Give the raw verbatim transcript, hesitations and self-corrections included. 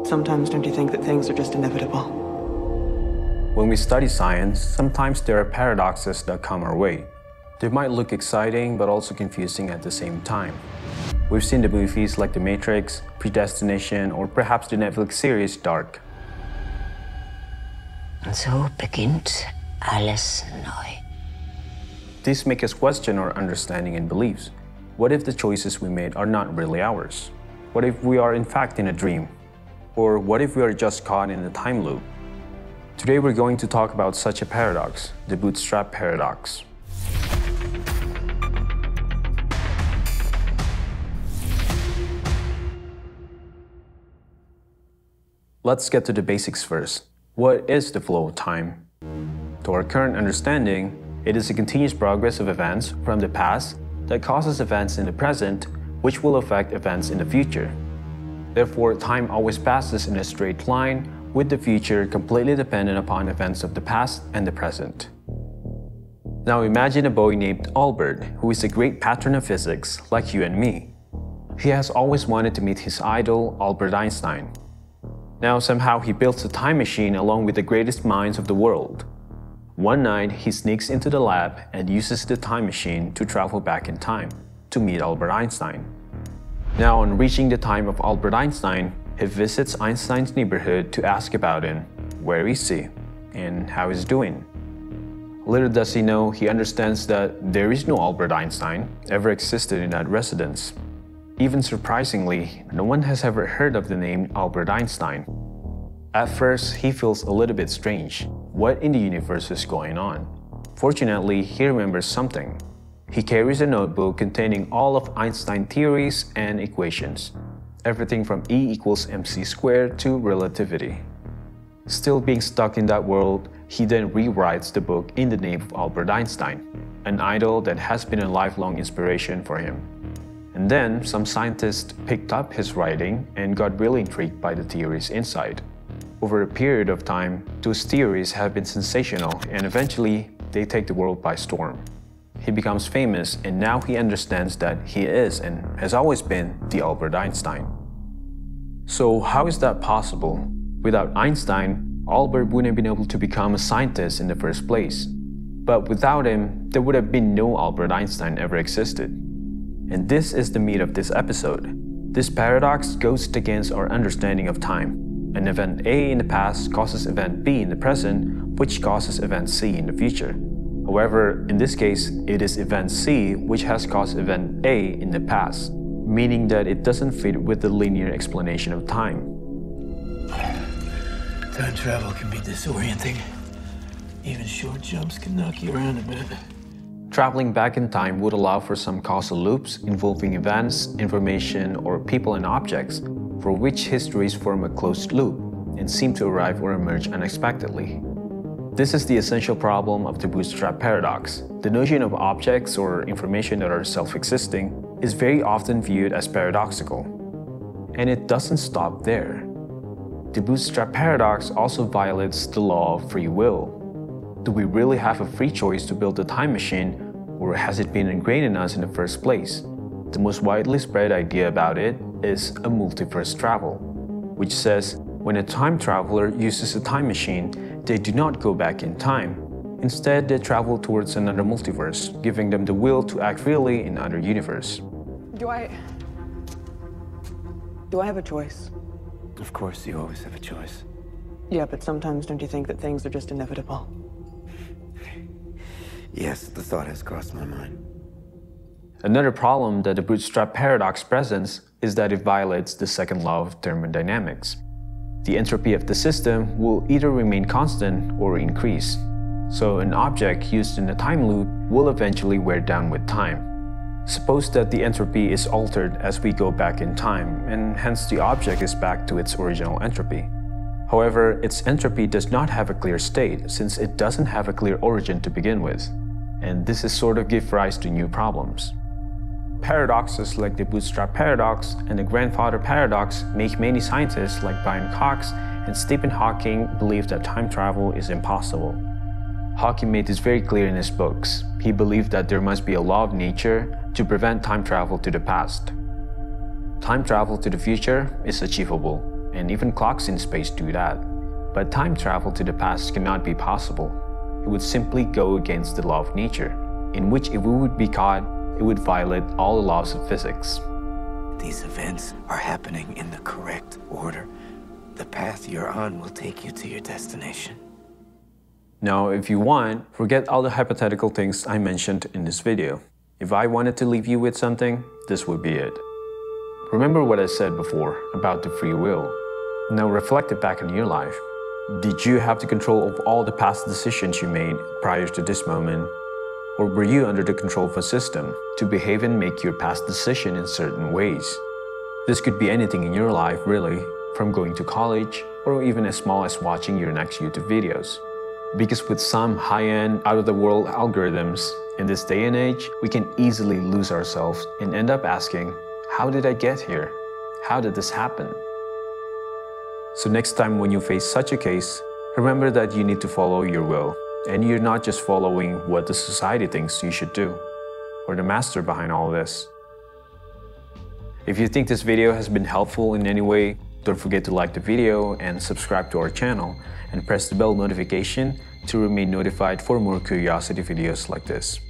sometimes don't you think that things are just inevitable? When we study science, sometimes there are paradoxes that come our way. They might look exciting, but also confusing at the same time. We've seen the movies like The Matrix, Predestination, or perhaps the Netflix series Dark. Und so beginnt alles neu. These make us question our understanding and beliefs. What if the choices we made are not really ours? What if we are in fact in a dream? Or what if we are just caught in a time loop? Today we're going to talk about such a paradox, the Bootstrap paradox. Let's get to the basics first. What is the flow of time? To our current understanding, it is a continuous progress of events from the past that causes events in the present, which will affect events in the future. Therefore, time always passes in a straight line, with the future completely dependent upon events of the past and the present. Now imagine a boy named Albert, who is a great patron of physics, like you and me. He has always wanted to meet his idol, Albert Einstein. Now somehow he builds a time machine along with the greatest minds of the world. One night, he sneaks into the lab and uses the time machine to travel back in time to meet Albert Einstein. Now, on reaching the time of Albert Einstein, he visits Einstein's neighborhood to ask about him, where is he, and how he's doing. Little does he know, he understands that there is no Albert Einstein ever existed in that residence. Even surprisingly, no one has ever heard of the name Albert Einstein. At first, he feels a little bit strange. What in the universe is going on? Fortunately, he remembers something. He carries a notebook containing all of Einstein's theories and equations. Everything from E equals mc squared to relativity. Still being stuck in that world, he then rewrites the book in the name of Albert Einstein, an idol that has been a lifelong inspiration for him. And then, some scientists picked up his writing and got really intrigued by the theories inside. Over a period of time, those theories have been sensational, and eventually, they take the world by storm. He becomes famous, and now he understands that he is and has always been the Albert Einstein. So how is that possible? Without Einstein, Albert wouldn't have been able to become a scientist in the first place. But without him, there would have been no Albert Einstein ever existed. And this is the meat of this episode. This paradox goes against our understanding of time. An event A in the past causes event B in the present, which causes event C in the future. However, in this case, it is event C which has caused event A in the past, meaning that it doesn't fit with the linear explanation of time. Time travel can be disorienting. Even short jumps can knock you around a bit. Traveling back in time would allow for some causal loops involving events, information, or people and objects, for which histories form a closed loop and seem to arrive or emerge unexpectedly. This is the essential problem of the Bootstrap paradox. The notion of objects or information that are self-existing is very often viewed as paradoxical. And it doesn't stop there. The Bootstrap paradox also violates the law of free will. Do we really have a free choice to build a time machine, or has it been ingrained in us in the first place? The most widely spread idea about it is a multiverse travel, which says when a time traveler uses a time machine, they do not go back in time. Instead, they travel towards another multiverse, giving them the will to act freely in another universe. Do I... Do I have a choice? Of course, you always have a choice. Yeah, but sometimes don't you think that things are just inevitable? Yes, the thought has crossed my mind. Another problem that the Bootstrap paradox presents is that it violates the second law of thermodynamics. The entropy of the system will either remain constant or increase. So an object used in a time loop will eventually wear down with time. Suppose that the entropy is altered as we go back in time, and hence the object is back to its original entropy. However, its entropy does not have a clear state since it doesn't have a clear origin to begin with. And this is sort of give rise to new problems. Paradoxes like the Bootstrap paradox and the grandfather paradox make many scientists like Brian Cox and Stephen Hawking believe that time travel is impossible. Hawking made this very clear in his books. He believed that there must be a law of nature to prevent time travel to the past. Time travel to the future is achievable, and even clocks in space do that. But time travel to the past cannot be possible. It would simply go against the law of nature, in which if we would be caught, it would violate all the laws of physics. These events are happening in the correct order. The path you're on will take you to your destination. Now, if you want, forget all the hypothetical things I mentioned in this video. If I wanted to leave you with something, this would be it. Remember what I said before about the free will. Now reflect it back on your life. Did you have the control of all the past decisions you made prior to this moment? Or were you under the control of a system to behave and make your past decision in certain ways? This could be anything in your life, really, from going to college or even as small as watching your next YouTube videos. Because with some high-end, out-of-the-world algorithms, in this day and age, we can easily lose ourselves and end up asking, how did I get here? How did this happen? So next time when you face such a case, remember that you need to follow your will, and you're not just following what the society thinks you should do, or the master behind all this. If you think this video has been helpful in any way, don't forget to like the video and subscribe to our channel, and press the bell notification to remain notified for more curiosity videos like this.